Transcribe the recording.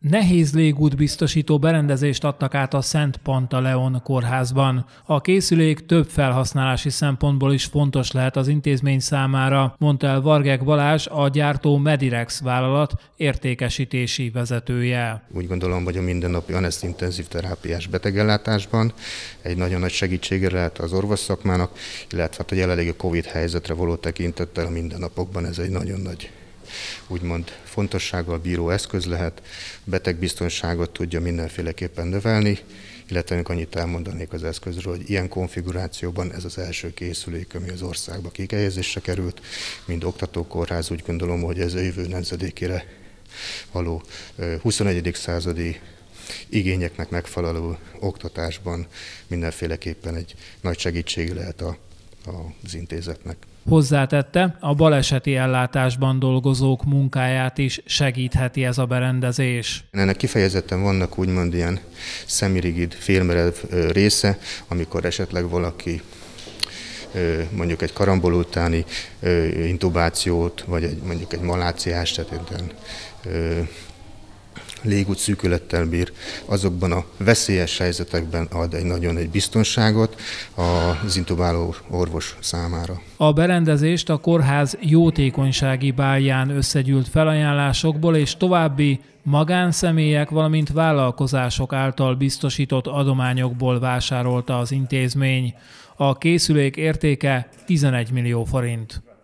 Nehéz légút biztosító berendezést adtak át a Szent Pantaleon kórházban. A készülék több felhasználási szempontból is fontos lehet az intézmény számára, mondta el Vargek Balázs, a gyártó Medirex vállalat értékesítési vezetője. Úgy gondolom, hogy a mindennapi anesztintenzív terápiás betegellátásban egy nagyon nagy segítsége lehet az orvosszakmának, illetve a jelenlegi Covid helyzetre való tekintettel a mindennapokban ez egy nagyon nagy úgymond fontossággal bíró eszköz lehet, betegbiztonságot tudja mindenféleképpen növelni, illetve annyit elmondanék az eszközről, hogy ilyen konfigurációban ez az első készülék, ami az országba kihelyezésre került, mind oktatókórház, úgy gondolom, hogy ez a jövő nemzedékére való 21. századi igényeknek megfelelő oktatásban mindenféleképpen egy nagy segítség lehet az intézetnek. Hozzátette, a baleseti ellátásban dolgozók munkáját is segítheti ez a berendezés. Ennek kifejezetten vannak úgymond ilyen szemirigid, félmerev része, amikor esetleg valaki mondjuk egy karambol utáni intubációt, vagy mondjuk egy maláciás, tehát légút szűkülettel bír, azokban a veszélyes helyzetekben ad egy nagyon nagy biztonságot az intubáló orvos számára. A berendezést a kórház jótékonysági bálján összegyűlt felajánlásokból és további magánszemélyek, valamint vállalkozások által biztosított adományokból vásárolta az intézmény. A készülék értéke 11 millió forint.